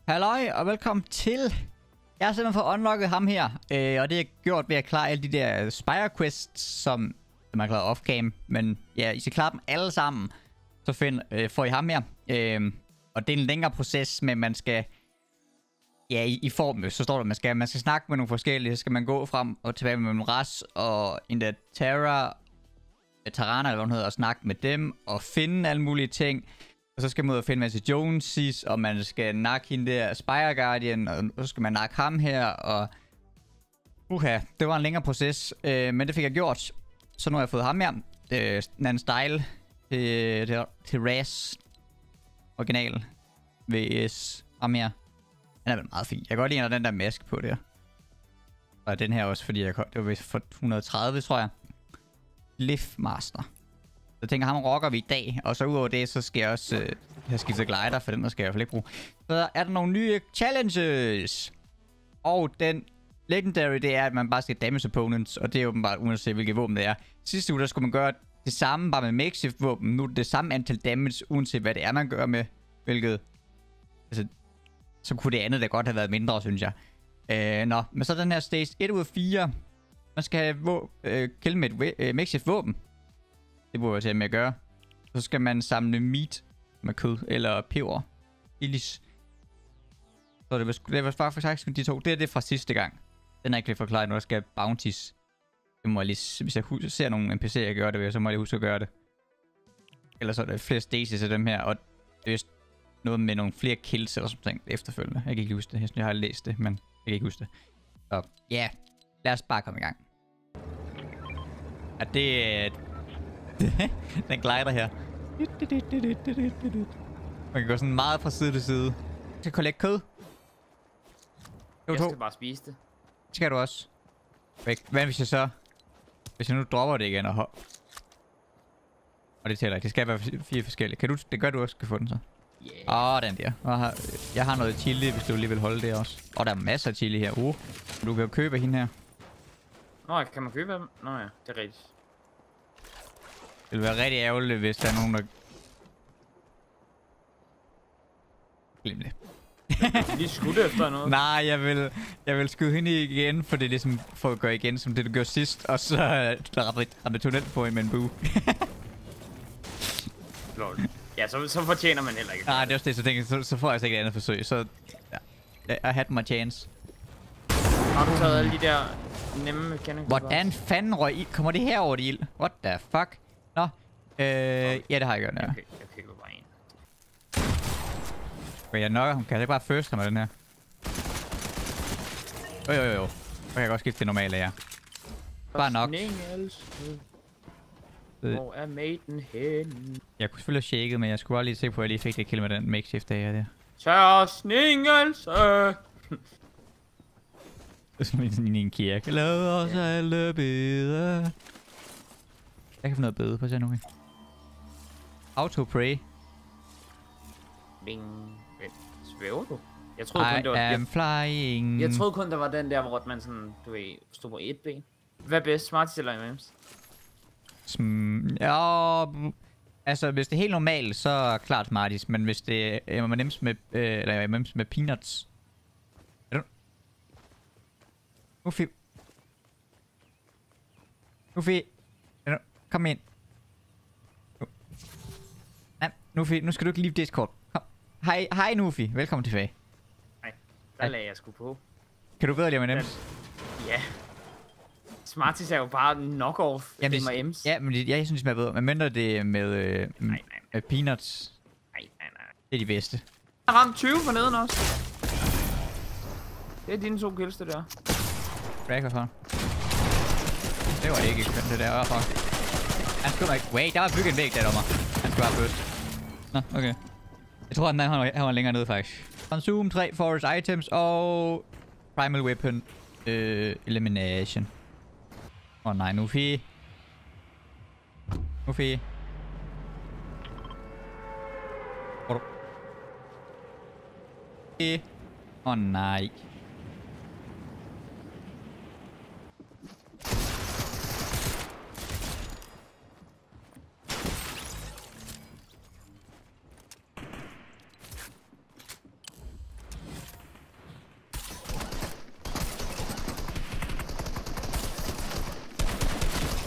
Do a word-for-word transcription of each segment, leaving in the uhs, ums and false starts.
Halløj og velkommen til. Jeg har simpelthen fået unlocket ham her, øh, og det er gjort ved at klare alle de der Spire Quests, som man klarer off-cam. Men ja, I skal klare dem alle sammen, så find, øh, får I ham her. Øh, og det er en længere proces, men man skal... Ja, i, i form, så står der, man skal, man skal snakke med nogle forskellige. Så skal man gå frem og tilbage med nogle Ras og Inda Terra, Tarana, eller hvad hun hedder, og snakke med dem og finde alle mulige ting. Og så skal man ud og finde Massey Jonesis, og man skal nakke hende der Spire Guardian, og så skal man nakke ham her, og... Uha, det var en længere proces, øh, men det fik jeg gjort. Så nu har jeg fået ham her, øh, en anden style, til, til, til Ras original, vs ham her. Den er vel meget fin. Jeg kan godt lide, den der mask på der. Og den her også, fordi jeg kom, det var vist for et hundrede og tredive, tror jeg. Lift Master. Så jeg tænker, ham rocker vi i dag. Og så udover det, så skal jeg også øh, have skiftet glider, for den der skal jeg i hvert fald ikke bruge. Så er der nogle nye challenges. Og den legendary, det er, at man bare skal damage opponents. Og det er åbenbart uanset hvilket våben det er. Sidste uge, der skulle man gøre det samme, bare med makeshift våben. Nu er det det samme antal damage, uanset hvad det er, man gør med. Hvilket... Altså... Så kunne det andet da godt have været mindre, synes jeg. Øh, nå, men så den her stage et ud af fire. Man skal have øh, kill med et øh, makeshift våben. Det burde jeg til med at gøre. Så skal man samle meat med kød, eller peber. Illis. Så det var, det var faktisk de to. Det er det fra sidste gang. Den er ikke lidt forklaret, når der skal bounties. Det må jeg lige, hvis jeg ser nogle N P C'er gøre det, så må jeg lige huske at gøre det. Ellers så er der flere stages af dem her, og det er noget med nogle flere kills eller sådan noget efterfølgende. Jeg kan ikke huske det. Jeg synes, jeg har læst det, men jeg kan ikke huske det. Så ja, yeah. Lad os bare komme i gang. Ja, det... den glider her. Man kan gå sådan meget fra side til side. Jeg skal kollekte kød. Jeg skal bare spise det. Det skal du også. Hvad hvis jeg så... Hvis jeg nu dropper det igen og... Og det tæller ikke. Det skal være fire forskellige. Kan du... Det gør du også kan få den så. Åh, yeah. oh, den der. Jeg har, jeg har noget chili, hvis du lige vil holde det også. Og oh, der er masser af chili her. Uh, du kan jo købe hende her. Nå, kan man købe dem? Nå ja, det er rigtigt. Det ville være rigtig ærgerligt, hvis der er nogen, der... Glem det. Lige skudt efter noget. Nej, jeg vil, jeg vil skyde hende igen, for det er ligesom for at gøre igen, som det du gjorde sidst. Og så ramte tunnel på en med en bue. Lol. Ja, så, så fortjener man heller ikke. Nej, det er også det, så tænker jeg, så, så får jeg altså ikke et andet forsøg. Så ja, I had my chance. Har du taget alle de der nemme mechanics? Hvordan fanden røg ild? Kommer det her over det ild? What the fuck? Nå. Øh, okay. Ja, det har jeg gjort, ja. Okay, jeg køber bare en. Okay, jeg nokker ham. Kan jeg ikke bare first ham med den her? Jo, jo, jo. Så kan jeg godt skifte det normale, ja. Bare nok. Hvor er maten henne? Jeg kunne selvfølgelig have shaket, men jeg skulle bare lige se på, at jeg lige fik det kill med den makeshift af der. Tørsningelse! Sådan i en kirke. Lad os alle bede. Jeg kan få noget bede på sådan noget. Auto-pray. Bing. Svæver du? Jeg troede kun, I det var... am flying. Jeg troede kun, der var den der, hvor man sådan, du ved, stod på et ben. Hvad er bedst? Smarties eller M and M's? Sm ja, altså hvis det er helt normalt, så er klart Smarties, men hvis det er M and M's med, øh, eller M and M's med peanuts. Er du... Nufi. Nufi. Kom ind. Nu. Nej, Nufi, nu skal du ikke leave Discord. Kom. Hej, hej Nufi. Velkommen tilbage. Nej, der lagde jeg sgu på. Kan du bedre lide M and M's? Ja. Smarties er jo bare knock-off M and M's. Ja, men det, jeg synes, det smager bedre. Men mindre det med, øh, nej, nej, nej. med peanuts. Nej, nej, nej. Det er de bedste. Jeg har ramt tyve for neden også. Det er dine to kills, det der. Cracker for. Det var ikke kønt, det der. Hvorfor? Han skulle ikke. Wait, der var bygget en væg der, dommer. Han skulle have først. Nå, okay. Jeg tror, at han var, han var længere nede, faktisk. Consume tre forest items og primal weapon øh, elimination. Åh oh, nej, Nufi. Nufi. Åh oh, nej.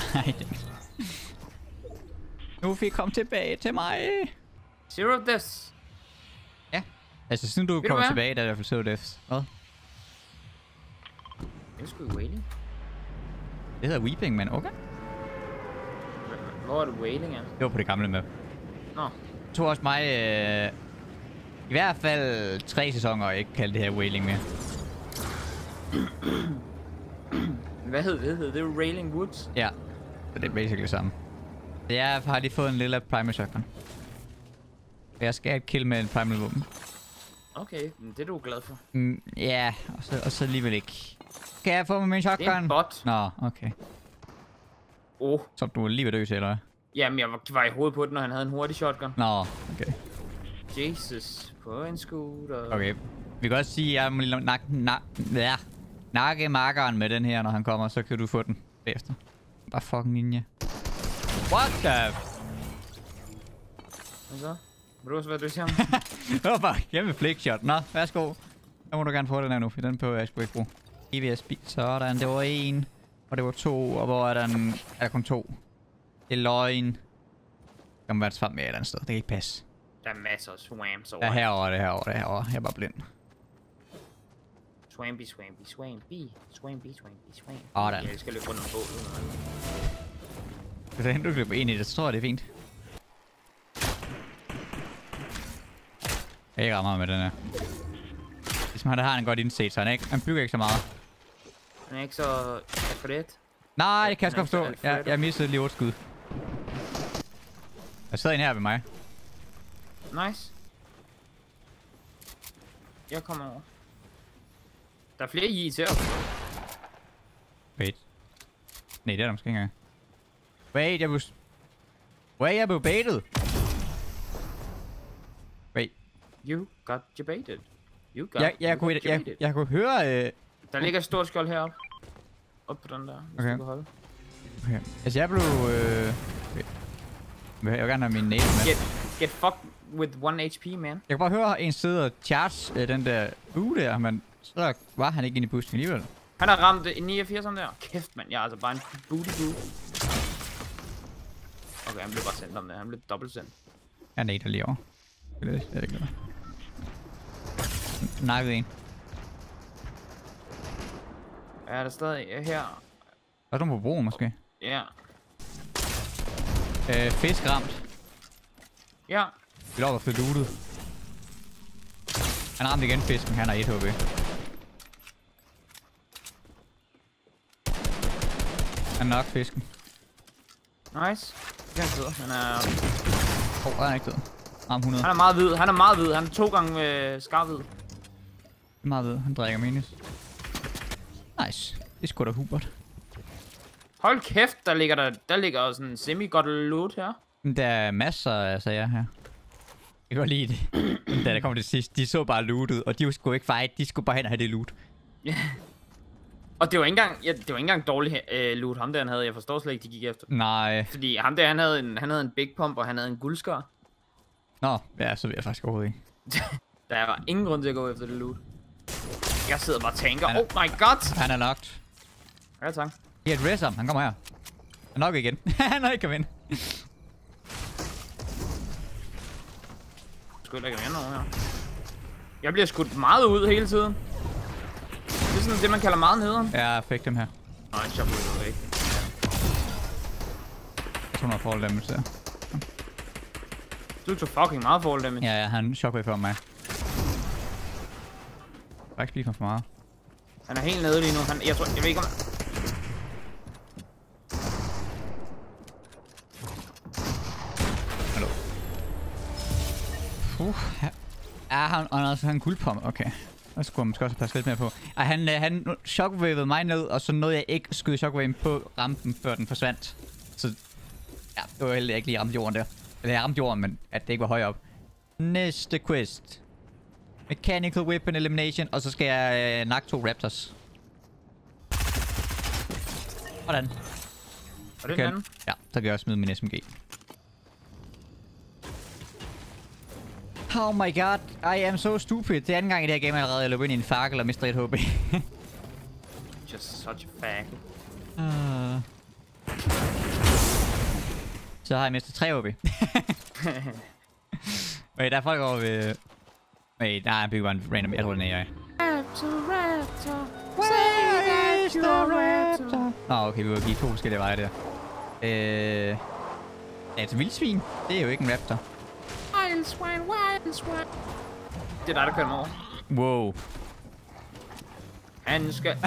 Nej, det... Nu fik kom tilbage til mig. Zero deaths. Ja. Altså, siden du kommer tilbage, der er i hvert fald zero deaths. Hvad? Det er sgu wailing. Det hedder Weeping, men okay. Hvor er det wailing, ja? Det var på det gamle map. Nå. Det tog også mig øh, i hvert fald tre sæsoner og ikke kalde det her Wailing mere. Hvad hed det? Hed det Railing Woods? Ja, så det er basically det samme. Jeg har lige fået en lille primal shotgun. Jeg skal have et kill med en primal våben. Okay, men det er du glad for. Mm, ja, og så, og så alligevel ikke. Kan jeg få med min shotgun? Det er en bot. Nå, okay. Oh. Så du var lige ved at dø til, eller hvad? Jamen, jeg var, var i hovedet på den, når han havde en hurtig shotgun. Nå, okay. Jesus, på en scooter. Okay. Vi kan også sige, at jeg må lige nak, nak, ja, nakke markeren med den her, når han kommer, så kan du få den bagefter. Bare fucking ninja. What the? Hvad så? Vil du også være død ham? Det var bare kæmpe flickshot. Nå, værsgo. Så må du gerne få den her nu, for den behøver jeg sgu ikke bruge. E V S speed. Sådan, det var en. Og det var to, og hvor er den? Er der kun to? Det er løgn. Der må være et svamp med et eller andet sted. Det kan ikke passe. Der er masser af swamps over. Det er herovre, det er herovre, det er herovre. Jeg er bare blind. Swampy, swampy, swampy. Swampy, swampy, swampy. Åh, den. Jeg skal løbe rundt om bålet. Hvis jeg henter, du løber ind i det, så tror jeg, det er fint. Jeg rammer med den her. Ligesom han der har en godt indset, så han, ikke, han bygger ikke så meget. Han er ikke så Alfred. Nej, det kan jeg sgu forstå. Jeg, jeg mistede lige otte skud. Jeg sidder inde her ved mig. Nice. Jeg kommer over. Der er flere I til os. Wait. Nej, det er der måske ikke engang. Wait, jeg blev... Wait, jeg blev baited. Wait. You got debated. You got Jeg, jeg, kunne, jeg, jeg, jeg kunne høre... Øh... Der ligger et stort skjold heroppe. Op på den der, hvis Okay. du kan holde. Okay. Altså, jeg blev... Øh... Jeg vil gerne have min nade med. Get, get fucked with one H P, man. Jeg kan bare høre en sidde og charge øh, den der uge der, men så var han ikke inde i boosting alligevel. Han har ramt en niogfirs der. Kæft, mand. Jeg er altså bare en booty boot. Okay, han blev bare sendt om det. Han blev dobbelt sendt. Jeg nader lige over. Det er det, jeg ikke nakket en. Er der stadig her? Der er nogen på broen måske. Ja. Øh, fisk ramt. Ja. Vi lover for lootet. Han ramte igen fisken, han har et H P. Han nok fisken. Nice. Det er han død. Han er... Åh, oh, han er ikke død. Ram hundrede. Han er meget hvid. Han er meget hvid. Han er to gange øh, skarp hvid. Meget hvid. Han drikker minus. Nice. Det er sgu da Hubert. Hold kæft, der ligger der, der ligger sådan en semi-godt loot her. Der er masser af sager her. Jeg kan godt lide det. Da der kom det sidste, de så bare lootet, og de skulle ikke fight, de skulle bare hen og have det loot. Ja. Og det var ikke engang, ja, det var ikke engang dårligt øh, loot, ham der han havde. Jeg forstår slet ikke, de gik efter. Nej. Fordi ham der, han havde en, han havde en big pump, og han havde en guldskar. Nå, ja, så vil jeg faktisk overhovedet ikke. Der var ingen grund til at gå efter det loot. Jeg sidder bare og tænker, er, oh my god! Han er locked. Ja, tak. Jeg er et res ham, han kommer her. Han nok igen. Han er ikke kommet ind. Skud, der kan være noget her. Jeg bliver skudt meget ud hele tiden. Det er sådan det, man kalder meget nederen. Jeg fik dem her. Nej, jeg shopper det ikke. to hundrede fall damage der. Du tog fucking meget fall damage. Ja, ja, han shockwave for mig. Jeg ikke blive for meget. Han er helt nede lige nu. Han, jeg tror, jeg ved ikke om... Hallo. Uh, ja, han, han, altså, han guldpom. Okay. Der skulle man måske også passe lidt mere på. Ej, han, han shockwavede mig ned, og så nåede jeg ikke skyde shockwaven på rampen, før den forsvandt. Så ja, det var heller ikke lige ramt jorden der. Eller jeg ramte jorden, men at det ikke var højere op. Næste quest. Mechanical Weapon Elimination, og så skal jeg øh, nakke to Raptors. Hvordan? Og det er den anden? Ja, så kan jeg også smide min S M G. Oh my god, I am so stupid. Det er anden gang i det her game allerede, jeg løber ind i en fakkel og mister et H P. Just such a fag. uh. Så har jeg mistet tre O B. Wait, der er folk over ved... Wait, nej, jeg bygger bare en random. Jeg tror, den er A I. Raptor, Raptor, Where is the raptor? Nå, okay, vi vil give to forskellige veje der. Øh... Altså, vildsvin. Det er jo ikke en raptor. Wildswine, wildswine. Det er dig, der kører mig over. Wow. Han skal...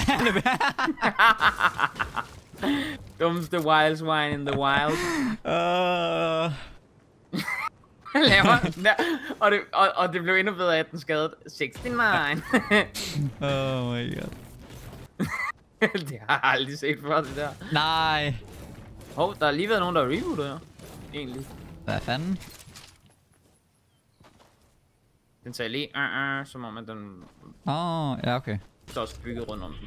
Dummeste wildswine in the wild. Uh... Laver den der. Og det, og, og det blev endnu bedre, at den skadede seksogtres. Oh my god. Det har jeg aldrig set før, det der. Nej. Hov, der har lige været nogen, der har rebootet her. Egentlig. Hvad fanden? Den sagde lige, uh, uh, som om at den... Åh, oh, ja, okay. Så også bygget rundt om den.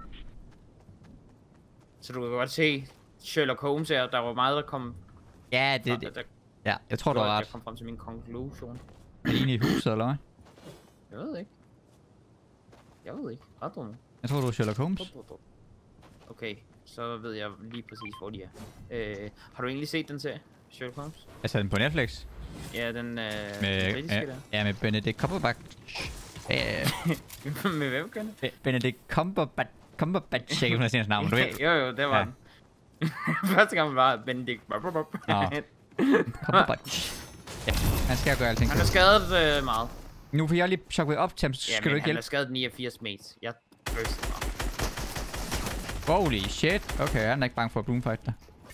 Så du kan godt se Sherlock Holmes her, der var meget, der kom... Ja, det... Der, det. der, Ja, jeg tror, du har ret. Jeg kom frem til min konklusion. Er I inde i huset, eller hvad? Jeg ved ikke. Jeg ved ikke. Ret dum. Jeg tror, du er Sherlock Holmes. Okay, så ved jeg lige præcis, hvor de er. Øh, har du egentlig set den serie, Sherlock Holmes? Altså, den på Netflix? Ja, den øh, Med, britiske ja, der. ja, med Benedict Cumberbatch. Ja, Med hvem kan det? Benedict Cumberbatch. Cumberbatch, jeg kan ikke sige hans navn, du ved. Jo, jo, det var Ja. den. Første gang var Benedict. Nå. Cumberbatch. Ja, han skal gøre alting. Han er skadet øh, meget. Nu får jeg lige chokket op til ham, så Ja, skal du men ikke han er hjælpe. skadet niogfirs mates. Jeg burst mig. Holy shit. Okay, jeg er ikke bange for at bloomfight dig.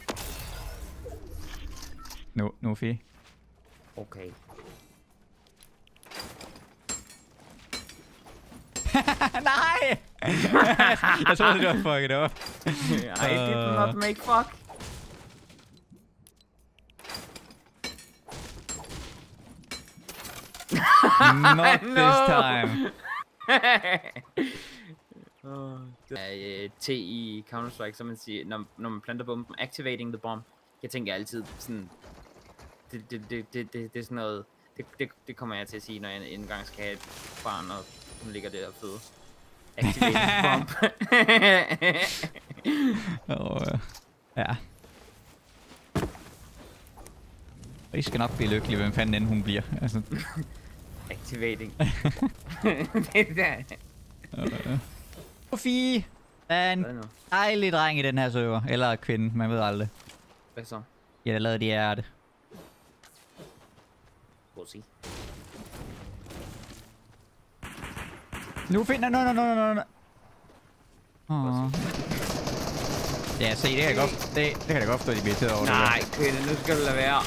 Nu, nu er fie. Okay. Nej! Jeg troede, det var fucket up. I did not make fuck. Not No. this time. uh, T i Counter-Strike, så man siger, når, når man planter bomben, activating the bomb. Jeg tænker altid sådan, det, det, det, det, det, det er sådan noget, det, det, det kommer jeg til at sige, når jeg engang skal have et barn, og hun ligger der og føde. Activating the bomb. Oh, ja. I skal nok blive lykkelig, hvem fanden end hun bliver. Altså. Activating. Det der. Sofie! Der er en Hvad nu? dejlig dreng i den her server. Eller kvinde, man ved aldrig. Hvad så? Ja, der lavede de hjerte. Pussy. Nu finder... Nå, nå, nå, nå, nå. Åh. Ja, se, det kan jeg godt... Det, det kan jeg godt forstå, at de bliver irriteret over. Nej, kvinde, nu skal du lade være.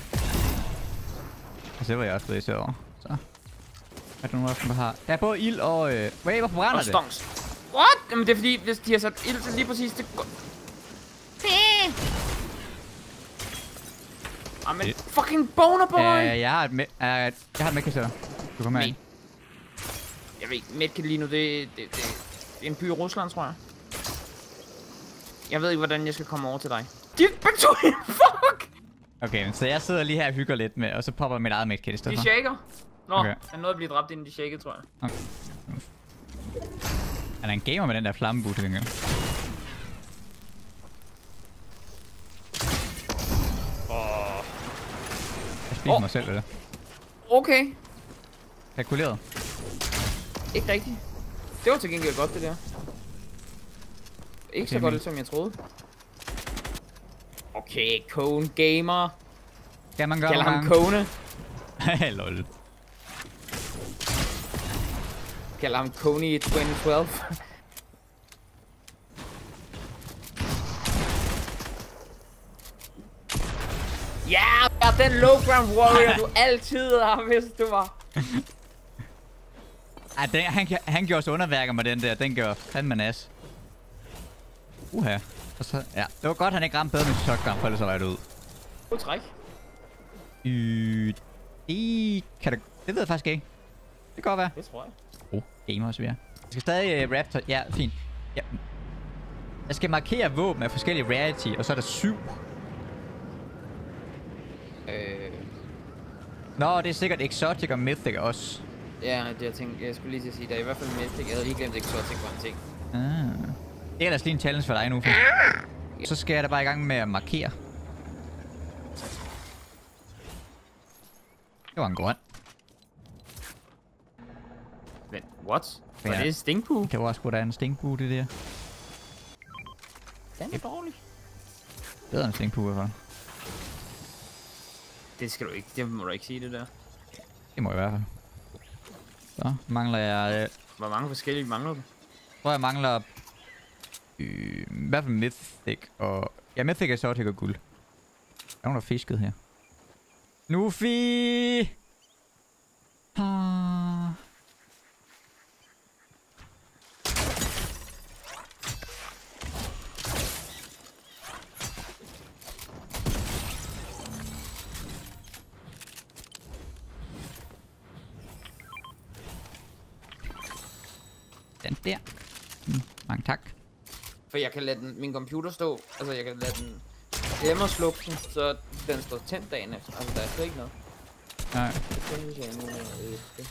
Altså, det var jeg også blevet irriteret over. Så. Er der nogen af dem, der har... Der er både ild og... Øh... Wait, hvorfor brænder Og det? stonks. What? Jamen det er fordi, hvis de har sat ild til lige præcis det går... Ah, men fucking boner boy! Uh, jeg har et med... Uh, jeg har et medkasser. Du kommer med. Jeg ved ikke, Medkit lige nu, det, det, det, det er en by i Rusland, tror jeg. Jeg ved ikke, hvordan jeg skal komme over til dig. De er begge to. Fuck! Okay, så jeg sidder lige her og hygger lidt med, og så popper mit eget medkit i stedet De for. shaker. Nå, Okay. han nåede at blive dræbt, inden de shakede, tror jeg. Okay. Han er en gamer med den der flammebue til gengæld. Åh. Jeg spiser Åh. mig selv, eller? Okay. Kalkuleret. Ikke rigtigt. Det var til gengæld godt, det der. Ikke Okay, så godt, men- som jeg troede. Okay, Kone Gamer. Kan man gøre Kalder ham mange? Kone. Lol. Kalder ham Kone i tyve tolv. Ja, yeah, den low ground warrior, du altid har, hvis du var. Ej, den, han, han gjorde også underværker med den der. Den gjorde fandme nas. Uha. Og så, ja. Det var godt, han ikke ramte bedre med shotgun, for ellers så var det ud. God træk. Øh, det kan det... Det ved jeg faktisk ikke. Det kan godt være. Det tror jeg. Oh, gamer også, vi er. Jeg skal stadig uh, Raptor. Ja, fint. Ja. Jeg skal markere våben af forskellige rarity, og så er der syv. Øh, Nå, det er sikkert exotic og mythic også. ja, det jeg tænkte, jeg skulle lige til at sige, der er i hvert fald Mystic. Jeg havde lige glemt Exotic var en ting. Ah. Det er ellers lige en challenge for dig nu. Så skal jeg da bare i gang med at markere. Det var en grøn. Vent, what? Var Ja. det en stinkpoo? Det var sgu da en stinkbue, det der. Den er dårlig. Det er en stinkbue i hvert fald. Det skal du ikke. Det må du ikke sige, det der. Det må jeg i hvert fald. Så mangler jeg... Øh, Hvor mange forskellige mangler du? Jeg tror, jeg mangler... Øh, I hvert fald Mythic og... Ja, Mythic er Exotic og guld. Der er nogen, der fisket her. Nufi! Ah. Den der. Mm, mange tak. For jeg kan lade den, min computer stå, altså jeg kan lade den glemme at slukke den, så den står tændt dagen efter. Altså der er slet ikke noget. Nej. Det kan jeg nu, øh, det.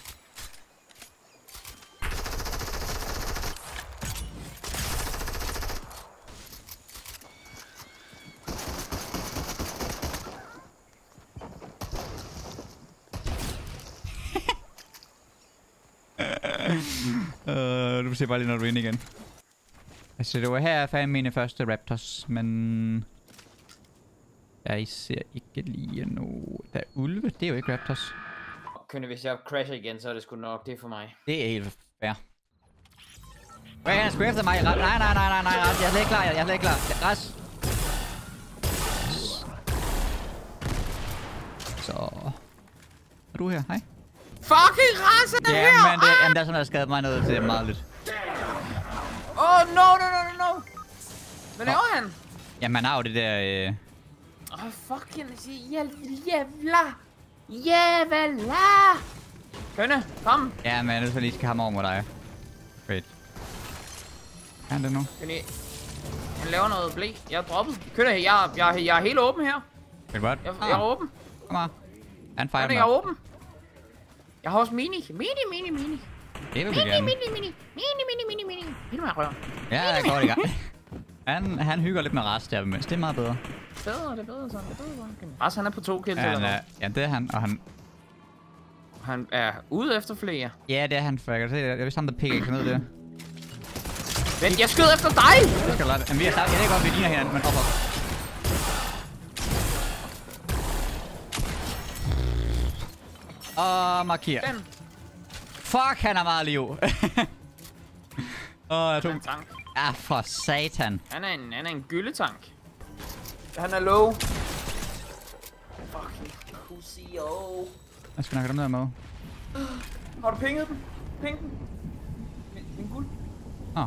uh, du ser bare lige, når du er inde igen. Altså, det var her, jeg fandt mine første Raptors, men... Jeg ser ikke lige nu... Der er ulve, det er jo ikke Raptors. Kunne hvis jeg crasher igen, så er det sgu nok det for mig. Det er helt fair. Hvad er han sgu efter mig? Nej, nej, nej, nej, nej, Ras. Jeg er slet ikke klar, jeg er slet ikke klar. Ras. Så... Er du her? Hej. Fucking Ras er Ja, her! men det, jamen, der er sådan, der skadet mig noget til meget lidt. Oh, no, no, no, no, no! Hvad laver han? Jamen, han har jo det der... Øh... Åh, oh, fucking jævla! Jævla! Kønne, kom! Ja, men jeg er nødt til at lige skal komme over med dig. Wait. Kan han det nu? Kan I... Han laver noget blæ. Jeg er droppet. Kønne, jeg, jeg, jeg, jeg er helt åben her. Wait, what? Jeg, jeg er åben. Kom her. Han fejrer Kønne, jeg er åben. Jeg har også mini. Mini, mini, mini. Det vil vi Mini, gerne. mini, mini. Mini, mini, mini, mini. Mini med røven. Ja, jeg går i gang. Han, han hygger lidt med Ras der, men det er meget bedre. Bedre, det er bedre sådan. Det er bedre sådan. Ras, han er på to kills Ja, eller han er, noget. ja, det er han, og han... Han er ude efter flere. Ja, det er han, for jeg kan se, jeg vidste ham, der pikker ikke ned der. Vent, jeg skød efter dig! Det skal lade det. Jamen, vi er sammen. Jeg ved godt, vi ligner hinanden, men op, op. Og marker. Den. Fuck, han er meget liv. Åh, oh, jeg Han tog... er en tank. Ja, for satan. Han er en, han er en gyldetank. Han er low. Fucking pussy, oh. Jeg skal nok dem der med. Har du pinget den? Ping den. Min, min guld. Åh. Oh.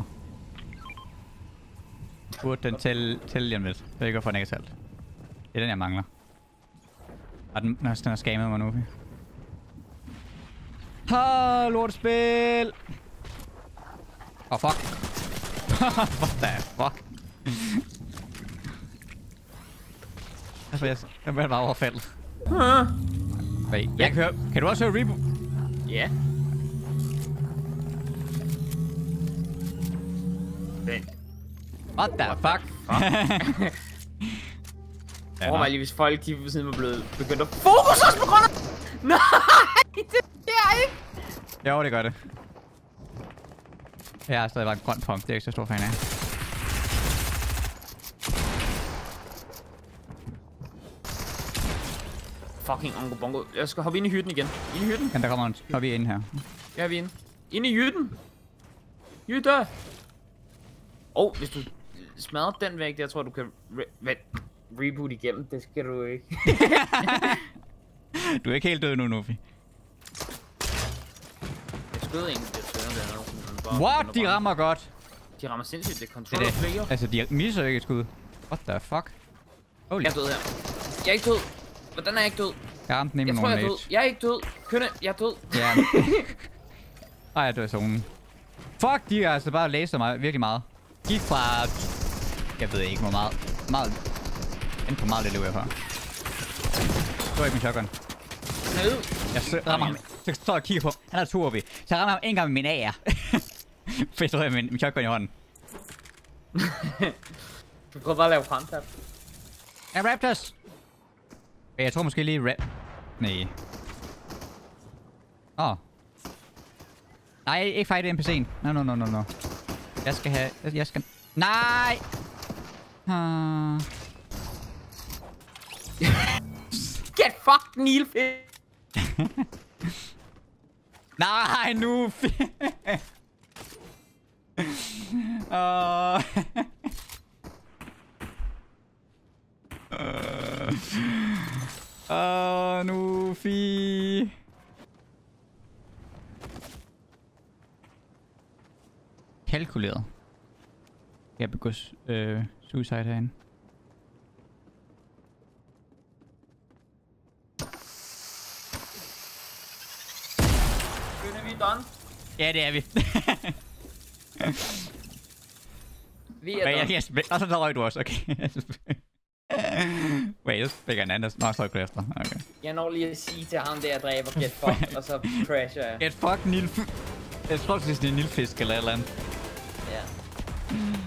Burde den tælle, tælle lige om lidt. Jeg ved ikke, hvorfor den ikke er talt. Det er den, jeg mangler. Og den, den har scammet mig nu. Ha, lortespil! Åh, oh, fuck. What the fuck? Altså, jeg, jeg bliver bare overfaldet. Wait, jeg kan høre... Kan du også høre reboot? Ja. Vent. What the fuck? Ja, overvej lige, hvis folk de ved siden var blevet begyndt at fokus os på grund af... Nej, det er ikke. Jo, det gør det. Jeg har stadig bare en grøn pump, det er ikke så stor fan af. Fucking ongo bongo. Jeg skal hoppe ind i hytten igen. Ind i hytten. Men der kommer en... Når vi er inde her. Ja, vi er inde. Ind i hytten. Hytte. Åh, oh, hvis du smadrer den væk, jeg tror du kan re vent, reboot igennem. Det skal du ikke. Du er ikke helt død nu, Nufi. Jeg skød en, det skød der. What? De rammer godt. De rammer sindssygt, det er Det controller er player. det. Altså, de misser ikke et skud. What the fuck? Holy. Jeg er død her. Jeg er ikke død. Hvordan er jeg ikke død? Jeg ramte den Jeg med tror, nogle jeg er død. nades. Jeg er ikke død. Kønne, jeg er død. Ja. Ej, jeg dør i zonen. Fuck, de har altså bare læst mig virkelig meget. Gik fra... Jeg ved ikke, hvor meget... Meget... Enten for meget lidt liv jeg for. Det var ikke min shotgun. Nede. Jeg så rammer ham... Så står jeg og kigger på... Han er to O B. Så jeg rammer ham en gang med min A R. Fedt, så jeg min, min shotgun i hånden. Du prøver bare at lave fremtap. Ja, Raptors! Jeg tror måske lige rap... Nej. Åh. Oh. Nej, ikke fight N P C'en. No, no, no, no, no. Jeg skal have... Jeg skal... Nej! Uh... Get fucked, Nilfisk! Nej, nu! Åh... Åh, nu, fi. Kalkuleret. Jeg begå øh, suicide herinde. Er vi done? Ja, det er vi. Vi er done. Okay, yes, og så røg du også, okay. Wait, så fik jeg en anden. Nå, så røg du efter. Okay. Jeg når lige at sige til ham der, jeg dræber get fucked, og så crasher jeg. Get fucked, Nilfisk. Jeg tror, det er sådan en Nilfisk eller et eller andet. Ja.